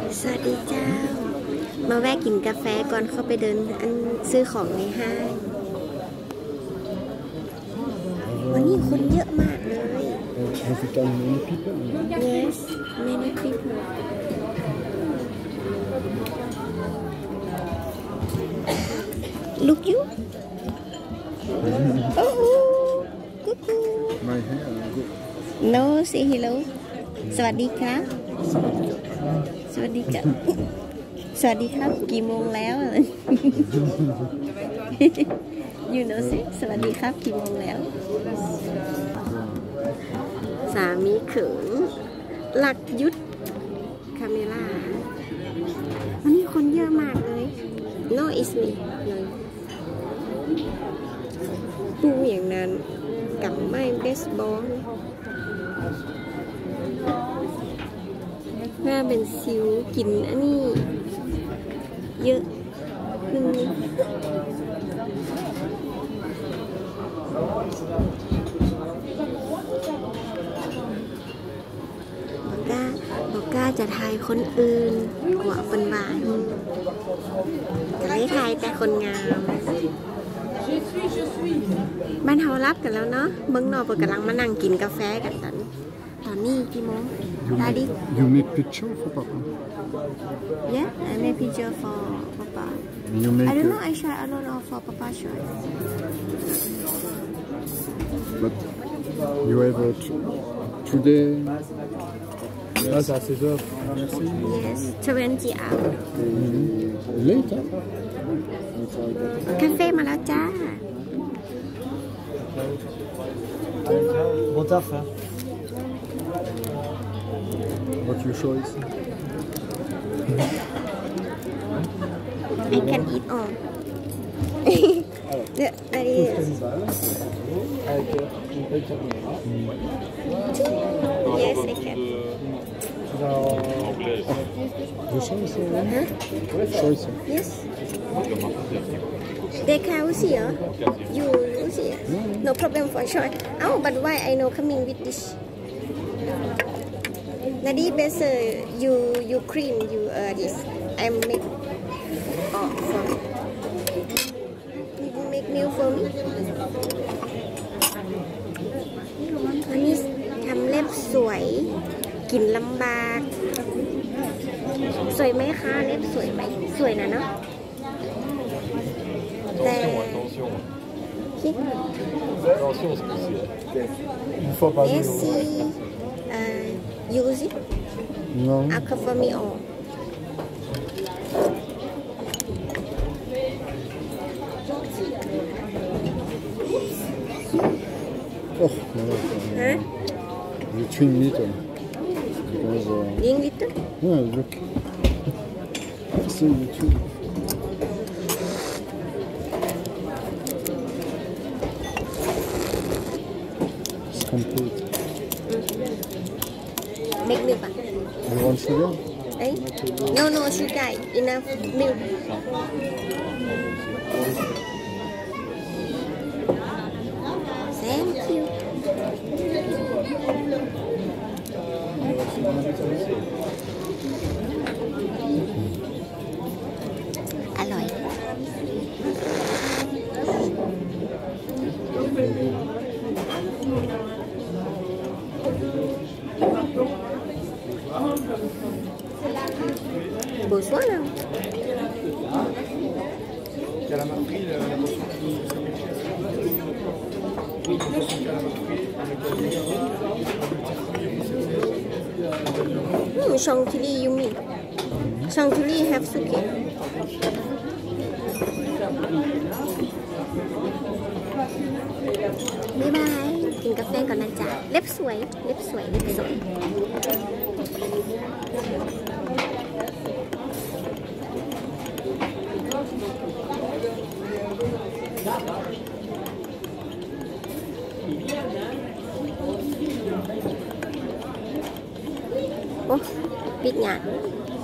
สวัสดีเจ้ามาแวะกินกาแฟก่อนเข้าไปเดินซื้อของในห้างวันนี้คนเยอะมากเลย Yes many people Look you Oh cuckoo My hair No say hello สวัสดีครับสวัสดีครับสวัสดีครับกี่โมงแล้ว You know สิสวัสดีครับกี่โมงแล้วสามีเขินหลักยุทธคาเมล่าวันนี้คนเยอะมากเลย No it's me ปูอย่างนั้นกับไม้เบสบอลหน้าเป็นซิวกินอันนี้เยอะนึงบอกกล้าจะทายคนอื่นกว่าคนหวานจะไม่ทายแต่คนงามบ้านเฮารับกันแล้วเนาะเมืองนอกกำลังมานั่งกินกาแฟกันตอนนี้กี่โมงDaddy You make picture for Papa? Yeah I make picture for Papa You make I don't know I try alone or for Papa try But you have today Là, c'est à 16h. Merci. Yes 20 hours Late, huh? คาเฟ่มาแล้วจ้า Bon taf, hein. What you choose? I can eat all that is Yes I can You choose? Huh? Choice. Yes They can aussi You aussi No problem for sure but why I know coming with this Nadi better you cream you this I make for you make meal for me อันนี้ทำเล็บสวยกินลำบากสวยไหมคะเล็บสวยไหมสวยนะเนาะแต่ Attention, ce coup-ci. Une fois par jour. Esse use Non. a cover me all Oh, no. You twin little. Because, Ring little yeah, look. See, you twin. It's complete. make milk You want sugar? eh no sugar enough milk thank you อร่อยBonsoir. Chantilly you mean? Chantilly have suki. Bye bye. กินกาแฟก่อนนะจ๊ะเล็บสวยเล็บสวยเล็บสวยโอ้ปิดงาน